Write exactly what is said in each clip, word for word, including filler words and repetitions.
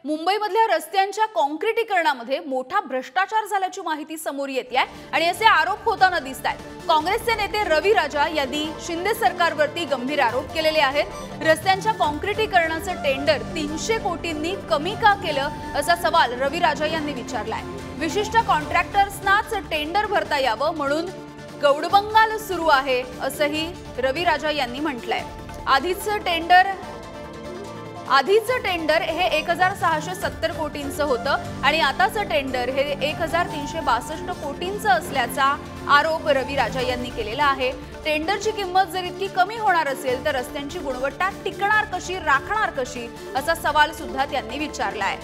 मुंबईमधल्या रस्त्यांच्या काँक्रिटीकरणामध्ये मोठा भ्रष्टाचार झाल्याची माहिती समोर येते आहे आणि असे आरोप होताना दिसतात। काँग्रेसचे नेते रवी राजा यांनी शिंदे सरकारवरती गंभीर आरोप केलेले आहेत। रस्त्यांच्या काँक्रिटीकरणाचं टेंडर तीनशे कोटींनी कमी का केलं असा सवाल रवी राजा यांनी विचारलाय। विशिष्ट कॉन्ट्रॅक्टर्सनाच टेंडर भरता यावं म्हणून गौडबंगाल सुरू आहे असंही रवी राजा यांनी म्हटलंय। आधीचं टेंडर आधीचं टेंडर हे एक हजार सहाशे सत्तर कोटींचं होतं आणि आताचं टेंडर हे एक हजार तीनशे बासष्ट कोटींचं असल्याचा आरोप रवी राजा यांनी केलेला आहे। टेंडरची किंमत जर इतकी कमी होणार असेल तर रस्त्यांची गुणवत्ता टिकणार कशी, राखणार कशी असा सवाल सुद्धा त्यांनी विचारलाय।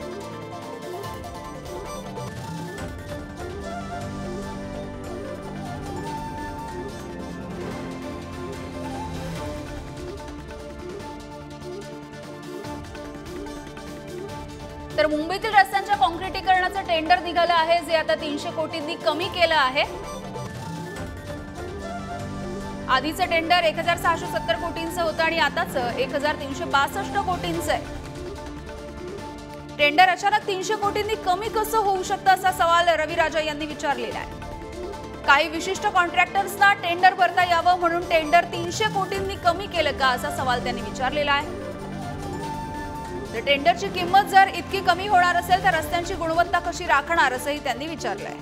तर मुंबईतील रस्त्यांच्या काँक्रिटीकरणाचं टेंडर निघालं आहे जे आता तीनशे कोटींनी कमी केलं आहे। आधीचं टेंडर एक हजार सहाशे सत्तर कोटींचं होतं आणि आताचं एक हजार तीनशे बासष्ट कोटींचं आहे। टेंडर अचानक तीनशे कोटींनी कमी कसं होऊ शकतं असा सवाल रवी राजा यांनी विचारलेला आहे। काही विशिष्ट कॉन्ट्रॅक्टर्सना टेंडर भरता यावं म्हणून टेंडर तीनशे कोटींनी कमी केलं का असा सवाल त्यांनी विचारलेला आहे। टेंडरची किंमत जर इतकी कमी होणार असेल तर रस्त्यांची गुणवत्ता कशी राखणार असंही त्यांनी विचारलंय।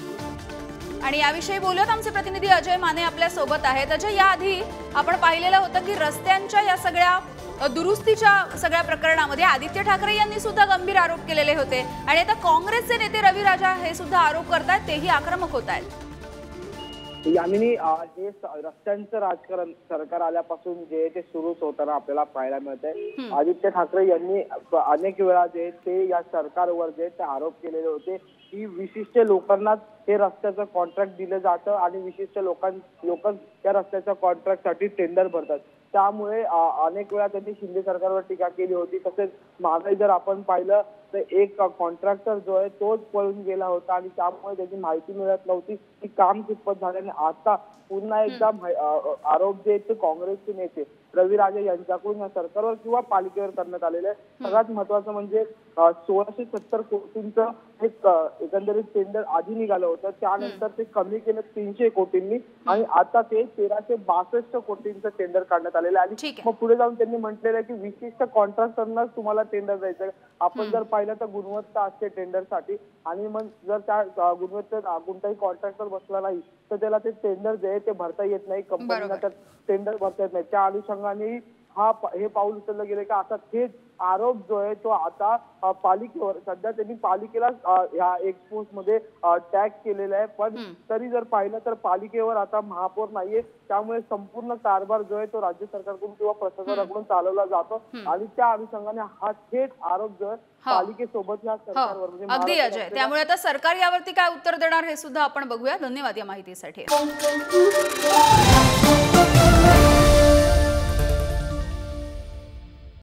आणि याविषयी बोलत आमचे प्रतिनिधी अजय माने आपल्या सोबत आहेत। अजय, याआधी आपण पाहिलेलं होतं की रस्त्यांच्या या सगळ्या दुरुस्तीच्या सगळ्या प्रकरणामध्ये आदित्य ठाकरे यांनी सुद्धा गंभीर आरोप केलेले होते आणि आता काँग्रेसचे नेते रवी राजा हे सुद्धा आरोप करतायत, तेही आक्रमक होत आहेत। यामिनी, हे रस्त्यांचं राजकारण सरकार आल्यापासून जे ते सुरूच होताना आपल्याला पाहायला मिळतंय। आदित्य ठाकरे यांनी अनेक वेळा जे ते या सरकारवर जे ते आरोप केलेले होते की विशिष्ट लोकांना हे रस्त्याचं कॉन्ट्रॅक्ट दिलं जातं आणि विशिष्ट लोकां लोक त्या रस्त्याच्या कॉन्ट्रॅक्टसाठी टेंडर भरतात। त्यामुळे अनेक वेळा त्यांनी शिंदे सरकारवर टीका केली होती। तसेच मागे जर आपण पाहिलं तर एक कॉन्ट्रॅक्टर जो आहे तोच पळून गेला होता आणि त्यामुळे त्याची माहिती मिळत नव्हती की काम कितपत झाल्याने आता पुन्हा एकदा आरोप जे आहेत ते काँग्रेसचे नेते रवी राजा यांच्याकडून या सरकारवर किंवा पालिकेवर करण्यात आलेले आहे। सगळ्यात महत्वाचं म्हणजे सोळाशे सत्तर कोटींचं एक एकंदरीत टेंडर आधी निघालं होतं, त्यानंतर ते कमी केलं तीनशे कोटींनी आणि आता ते तेराशे बासष्ट कोटींचं टेंडर काढण्यात आलेलं आहे। आणि मग पुढे जाऊन त्यांनी म्हटलेलं आहे की विशिष्ट कॉन्ट्रॅक्टरनाच तुम्हाला टेंडर द्यायचं। आपण जर पाहिलं तर गुणवत्ता असते टेंडरसाठी आणि मग जर त्या गुणवत्तेत कोणताही कॉन्ट्रॅक्टर बसला नाही तर त्याला ते टेंडर जे आहे ते भरता येत नाही, कंपनीला तर टेंडर भरता येत नाही। त्या अनुषंगाने हा हे पाऊल उचललं गेलं का असा थेट आरोप जो आहे तो आता पालिकेवर, सध्या त्यांनी पालिकेला ह्या एक्सपोज मध्ये टॅग केलेला आहे, पण तरी जर पाहिलं तर पालिकेवर आता महापौर नाहीये, त्यामुळे संपूर्ण कारभार जो आहे तो राज्य सरकारकडून किंवा प्रशासनाकडून चालवला जातो आणि त्या अनुषंगाने हा थेट आरोप जो आहे पालिकेसोबत या सरकारवर म्हणजे अगदी अजय, त्यामुळे आता सरकार यावरती काय उत्तर देणार हे सुद्धा आपण बघूया। धन्यवाद या माहितीसाठी।